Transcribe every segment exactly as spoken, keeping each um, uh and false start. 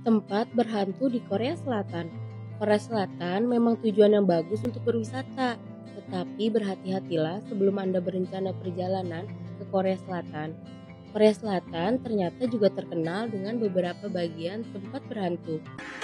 Tempat berhantu di Korea Selatan. Korea Selatan memang tujuan yang bagus untuk berwisata, tetapi berhati-hatilah sebelum Anda berencana perjalanan ke Korea Selatan. Korea Selatan ternyata juga terkenal dengan beberapa bagian tempat berhantu.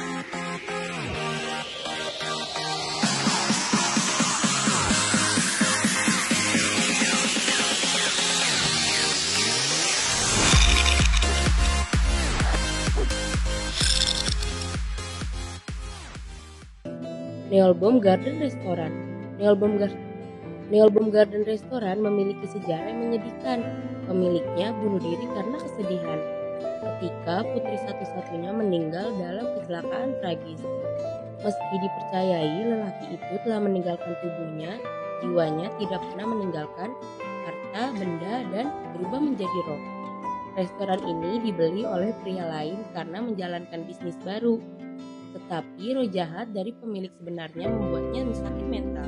Neolbom Garden Restaurant. Neolbom, Gar Neolbom Garden Restaurant memiliki sejarah yang menyedihkan. Pemiliknya bunuh diri karena kesedihan ketika putri satu-satunya meninggal dalam kecelakaan tragis. Meski dipercayai lelaki itu telah meninggalkan tubuhnya, jiwanya tidak pernah meninggalkan harta, benda, dan berubah menjadi roh. Restoran ini dibeli oleh pria lain karena menjalankan bisnis baru. Tetapi roh jahat dari pemilik sebenarnya membuatnya sakit mental.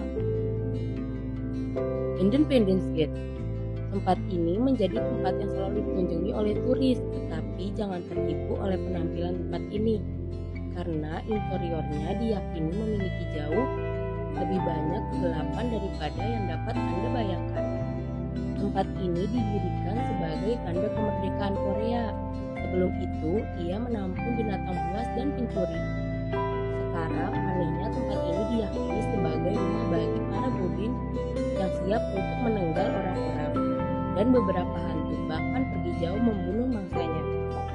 Independence Gate. Tempat ini menjadi tempat yang selalu dikunjungi oleh turis, tetapi jangan tertipu oleh penampilan tempat ini, karena interiornya diyakini memiliki jauh lebih banyak kegelapan daripada yang dapat Anda bayangkan. Tempat ini didirikan sebagai tanda kemerdekaan Korea. Sebelum itu, ia menampung binatang buas dan pencuri. Sekarang, anehnya tempat ini diyakini sebagai rumah bagi para goblin yang siap untuk menenggal orang-orang, dan beberapa hantu bahkan pergi jauh membunuh mangsanya.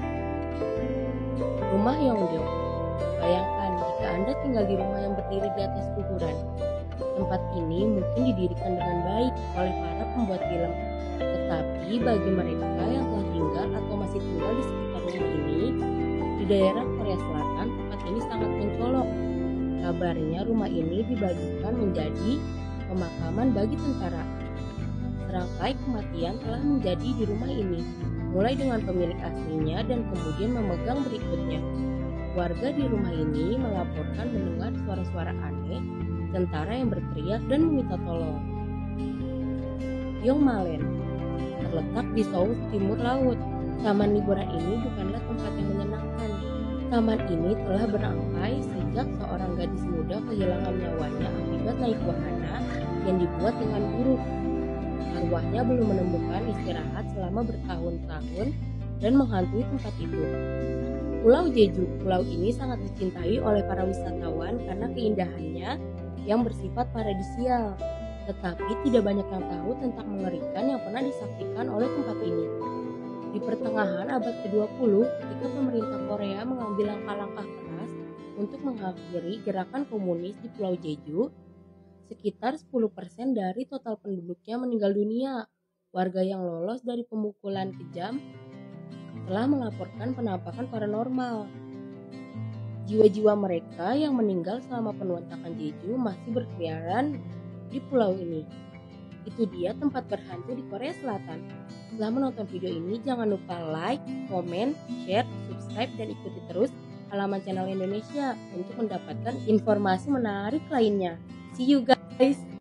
Rumah Yongdeok. Bayangkan jika Anda tinggal di rumah yang berdiri di atas kuburan. Tempat ini mungkin didirikan dengan baik oleh para pembuat film, tetapi bagi mereka yang telah tinggal atau masih tinggal di sekitar rumah ini, di daerah Korea Selatan, tempat ini sangat mencolok. Kabarnya rumah ini dibagikan menjadi pemakaman bagi tentara. Serangkai kematian telah menjadi di rumah ini, mulai dengan pemilik aslinya dan kemudian memegang berikutnya. Warga di rumah ini melaporkan mendengar suara-suara aneh, tentara yang berteriak dan meminta tolong. Yongmalen terletak di Seoul Timur Laut. Taman liburan ini bukanlah tempat yang menyenangkan. Taman ini telah berangkai sejak seorang gadis muda kehilangan nyawanya akibat naik wahana yang dibuat dengan buruk. Arwahnya belum menemukan istirahat selama bertahun-tahun dan menghantui tempat itu. Pulau Jeju. Pulau ini sangat dicintai oleh para wisatawan karena keindahannya yang bersifat paradisial. Tetapi tidak banyak yang tahu tentang mengerikan yang pernah disaksikan oleh tempat ini. Di pertengahan abad kedua puluh, ketika pemerintah Korea mengambil langkah-langkah keras untuk mengakhiri gerakan komunis di Pulau Jeju, sekitar sepuluh persen dari total penduduknya meninggal dunia. Warga yang lolos dari pemukulan kejam telah melaporkan penampakan paranormal. Jiwa-jiwa mereka yang meninggal selama penontakan Jeju masih berkeliaran di pulau ini. Itu dia tempat berhantu di Korea Selatan. Setelah menonton video ini, jangan lupa like, komen, share, subscribe, dan ikuti terus halaman channel Indonesia untuk mendapatkan informasi menarik lainnya. See you guys!